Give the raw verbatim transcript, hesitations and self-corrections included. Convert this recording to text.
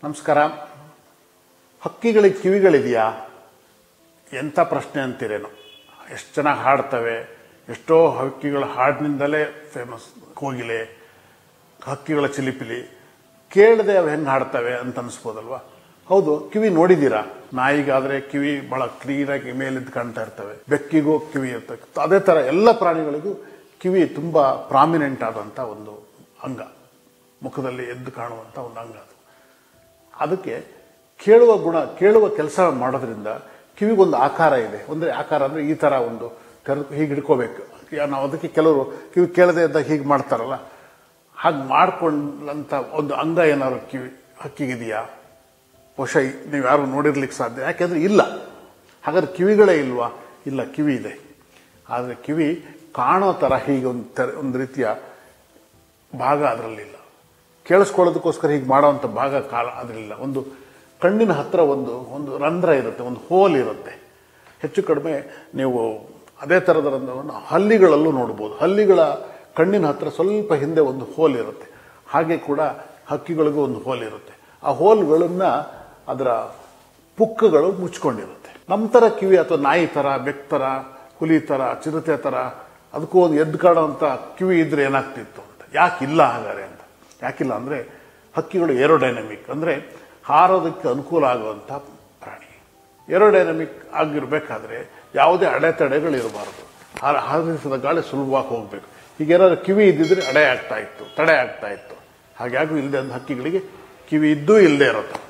ನಮಸ್ಕಾರ. ಹಕ್ಕಿಗಳಿಗೆ ಕಿವಿಗಳಿದೆಯಾ ಎಂಥ ಪ್ರಶ್ನೆ ಅಂತೀರೇನೋ. ಎಷ್ಟು ಚೆನ್ನಾಗಿ ಹಾಡ್ತವೆ. ಎಷ್ಟೋ ಹಕ್ಕಿಗಳ ಹಾಡಿನಿಂದಲೇ ಫೇಮಸ್. ಕೋಗಿಲೆ, ಹಕ್ಕಿಗಳ ಚಿಲಿಪಿಲಿ ಕೇಳದೆ ಅವು ಹೆಂಗೆ ಹಾಡ್ತವೆ ಅಂತ ಅನಿಸ್ಬೋದಲ್ವಾ. ಹೌದು, ಕಿವಿ ನೋಡಿದ್ದೀರಾ? ನಾಯಿಗಾದ್ರೆ ಕಿವಿ ಬಹಳ ಕ್ಲೀನಾಗಿ ಮೇಲಿದ್ದು ಕಾಣ್ತಾ ಇರ್ತವೆ, ಬೆಕ್ಕಿಗೂ ಕಿವಿ ಇರ್ತವೆ. ಅದೇ ಥರ ಎಲ್ಲ ಪ್ರಾಣಿಗಳಿಗೂ ಕಿವಿ ತುಂಬ ಪ್ರಾಮಿನೆಂಟ್ ಆದಂಥ ಒಂದು ಅಂಗ, ಮುಖದಲ್ಲಿ ಎದ್ದು ಕಾಣುವಂಥ ಒಂದು ಅಂಗ ಅದು. ಅದಕ್ಕೆ ಕೇಳುವ ಗುಣ, ಕೇಳುವ ಕೆಲಸ ಮಾಡೋದ್ರಿಂದ ಕಿವಿಗೊಂದು ಆಕಾರ ಇದೆ. ಅಂದರೆ ಆಕಾರ ಅಂದರೆ ಈ ಥರ ಒಂದು ತೆರೆ ಹೀಗೆ ಹಿಡ್ಕೋಬೇಕು ನಾವು. ಅದಕ್ಕೆ ಕೆಲವರು ಕಿವಿ ಕೇಳದೆ ಇದ್ದಾಗ ಹೀಗೆ ಮಾಡ್ತಾರಲ್ಲ, ಹಾಗೆ ಮಾಡ್ಕೊಂಡಂಥ ಒಂದು ಅಂಗ ಏನಾದ್ರು ಕಿವಿ ಹಕ್ಕಿಗಿದೆಯಾ? ಬಹುಶಃ ನೀವು ಯಾರು ನೋಡಿರ್ಲಿಕ್ಕೆ ಸಾಧ್ಯ. ಯಾಕೆಂದರೆ ಇಲ್ಲ. ಹಾಗಾದ್ರೆ ಕಿವಿಗಳೇ ಇಲ್ವಾ? ಇಲ್ಲ, ಕಿವಿ ಇದೆ. ಆದರೆ ಕಿವಿ ಕಾಣೋ ಥರ ಹೀಗೆ ಒಂದು ತೆರೆ ಒಂದು ರೀತಿಯ ಭಾಗ ಅದರಲ್ಲಿಲ್ಲ. ಕೇಳಿಸ್ಕೊಳ್ಳೋದಕ್ಕೋಸ್ಕರ ಹೀಗೆ ಮಾಡೋವಂಥ ಭಾಗ ಕಾಲ ಅದರಲ್ಲಿಲ್ಲ. ಒಂದು ಕಣ್ಣಿನ ಹತ್ರ ಒಂದು ಒಂದು ರಂಧ್ರ ಇರುತ್ತೆ, ಒಂದು ಹೋಲ್ ಇರುತ್ತೆ. ಹೆಚ್ಚು ಕಡಿಮೆ ನೀವು ಅದೇ ಥರದ ರಂಧ್ರವನ್ನು ಹಲ್ಲಿಗಳಲ್ಲೂ ನೋಡ್ಬೋದು. ಹಲ್ಲಿಗಳ ಕಣ್ಣಿನ ಹತ್ರ ಸ್ವಲ್ಪ ಹಿಂದೆ ಒಂದು ಹೋಲ್ ಇರುತ್ತೆ. ಹಾಗೆ ಕೂಡ ಹಕ್ಕಿಗಳಿಗೂ ಒಂದು ಹೋಲ್ ಇರುತ್ತೆ. ಆ ಹೋಲ್ಗಳನ್ನು ಅದರ ಪುಕ್ಕಗಳು ಮುಚ್ಕೊಂಡಿರುತ್ತೆ. ನಮ್ಮ ಥರ ಕಿವಿ ಅಥವಾ ನಾಯಿ ಥರ, ಬೆಕ್ ಥರ, ಹುಲಿ ಥರ, ಚಿರತೆ ಥರ ಅದಕ್ಕೂ ಒಂದು ಎದ್ದು ಕಾಣುವಂಥ ಕಿವಿ ಇದ್ರೆ ಏನಾಗ್ತಿತ್ತು ಅಂತ. ಯಾಕಿಲ್ಲ ಹಾಗಾದ್ರೆ ಅಂತ? ಯಾಕಿಲ್ಲ ಅಂದರೆ ಹಕ್ಕಿಗಳು ಏರೋಡೈನಮಿಕ್, ಅಂದರೆ ಹಾರೋದಕ್ಕೆ ಅನುಕೂಲ ಆಗುವಂಥ ಪ್ರಾಣಿ. ಏರೋಡೈನಮಿಕ್ ಆಗಿರಬೇಕಾದ್ರೆ ಯಾವುದೇ ಅಡೆತಡೆಗಳು ಇರಬಾರ್ದು. ಹಾರಿಸಿದ ಗಾಳಿ ಸುಲಭವಾಗಿ ಹೋಗಬೇಕು. ಈಗ ಏನಾದ್ರು ಕಿವಿ ಇದ್ದಿದ್ರೆ ಅಡೆ ಆಗ್ತಾ ಇತ್ತು, ತಡೆ ಆಗ್ತಾ ಇತ್ತು. ಹಾಗಾಗಿ ಇಲ್ಲದೆ ಅಂದ ಹಕ್ಕಿಗಳಿಗೆ ಕಿವಿ ಇದ್ದೂ ಇಲ್ಲದೆ ಇರುತ್ತೆ.